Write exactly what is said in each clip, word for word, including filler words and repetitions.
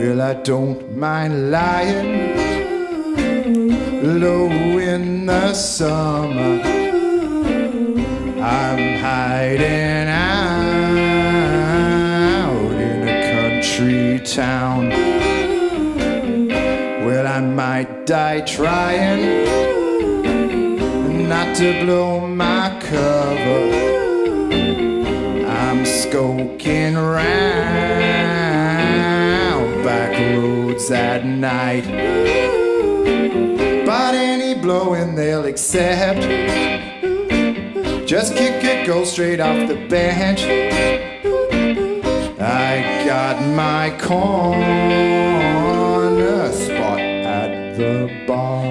Well, I don't mind lying low in the summer. I'm hiding out in a country town. Well, I might die trying not to blow my cover. I'm skulking around back roads at night. But any blowing they'll accept. Just kick it, go straight off the bench. I got my corner spot at the bar.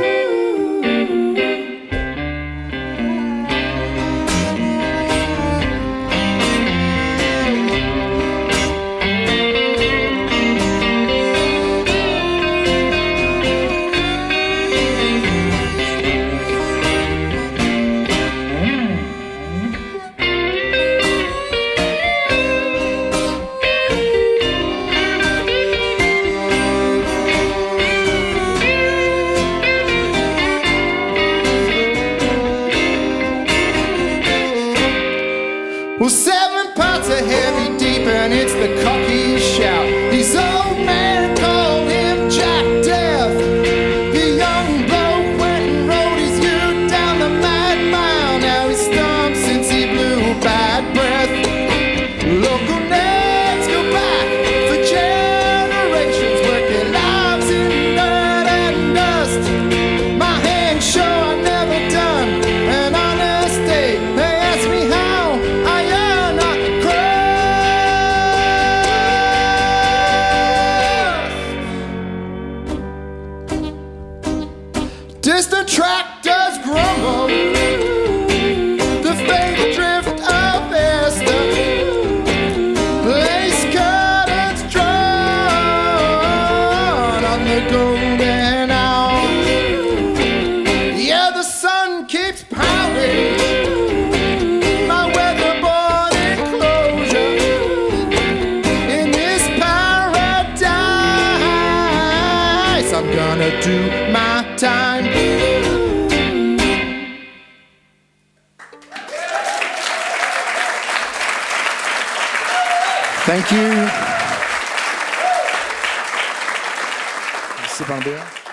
Well, seven parts are heavy deep and it's the cocky shout. These old men call him Jack Death. The young bloke went and rode his ute down the Mad Mile. Now he's stumped since he blew bad breath. Local names go back for generations, working lives in dirt and dust. My hands show I've never done an honest day. They ask me how distant tractors grumble, the faint drift of Esther, lace curtains drawn on the golden hour. Yeah, the sun keeps pounding my weatherboard enclosure in this paradise. I'm gonna do my time. Thank you. Merci, Mear.